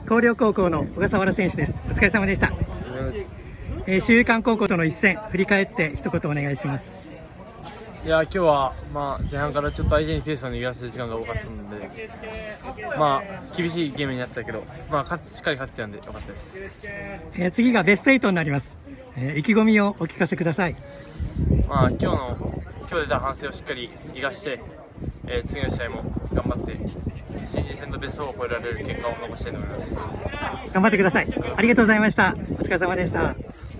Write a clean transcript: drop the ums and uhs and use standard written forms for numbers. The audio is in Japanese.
広陵高校の小笠原選手です。お疲れ様でした。修友館高校との一戦、振り返って一言お願いします。 いや、今日は、前半からちょっと相手にペースを握らせる時間が多かったので、厳しいゲームになったけど、しっかり勝ってたんでよかったです。 次がベスト8になります。意気込みをお聞かせください。 今日出た反省をしっかり生かして、次の試合も頑張って新人戦とベスト4を超えられる結果を残したいと思います。 頑張ってください。ありがとうございました。お疲れ様でした。